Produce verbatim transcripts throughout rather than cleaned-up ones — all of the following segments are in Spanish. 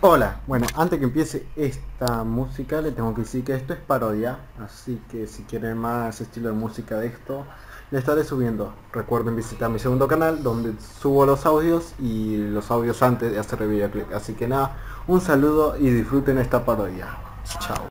Hola, bueno, antes que empiece esta música le tengo que decir que esto es parodia, así que si quieren más estilo de música de esto, le estaré subiendo. Recuerden visitar mi segundo canal donde subo los audios y los audios antes de hacer el videoclip. Así que nada, un saludo y disfruten esta parodia. Chao.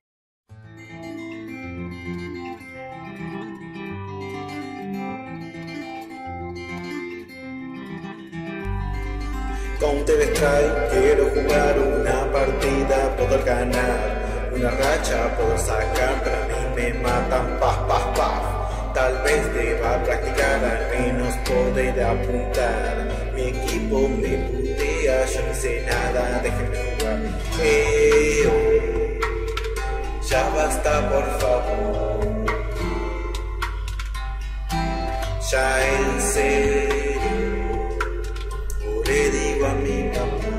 Counter Strike, quiero jugar una partida, poder ganar una racha, poder sacar, pero a mí me matan, paf, paf, paf. Tal vez deba practicar, al menos poder apuntar. Mi equipo me putea, yo no sé nada, déjenme jugar. Eh, oh, ya basta, por favor. Ya en serio. Le digo a mi mamá,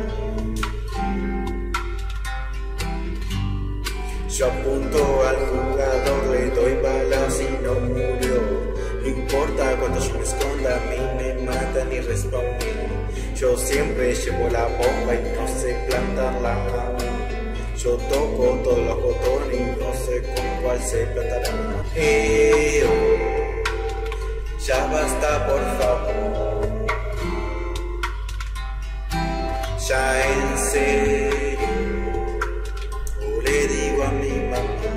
yo apunto al jugador, le doy balas y no murió. No importa cuánto yo me esconda, a mí me matan y respawné. Yo siempre llevo la bomba y no sé plantarla. Yo toco todos los botones y no sé con cuál se plantará. Eh, oh, ya basta, por favor. Ya en serio, o le digo a mi mamá.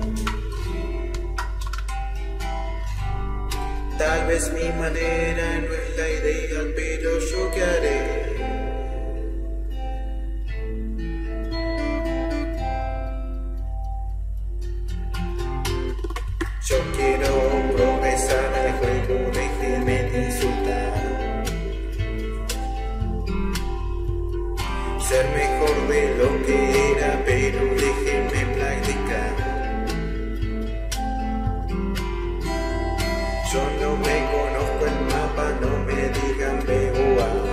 Tal vez mi manera no es la ideal, pero yo qué haré. Yo quiero progresar en el juego, déjenme de insultar. Ser mejor de lo que era, pero déjenme practicar. Yo no me conozco el mapa, no me digan veo a.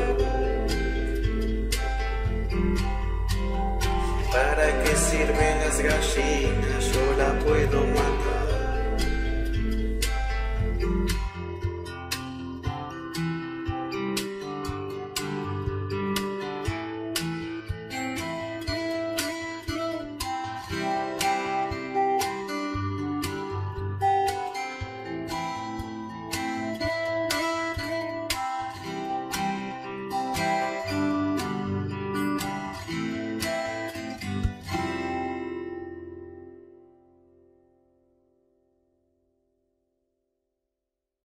¿Para qué sirven las gallinas? Yo la puedo matar.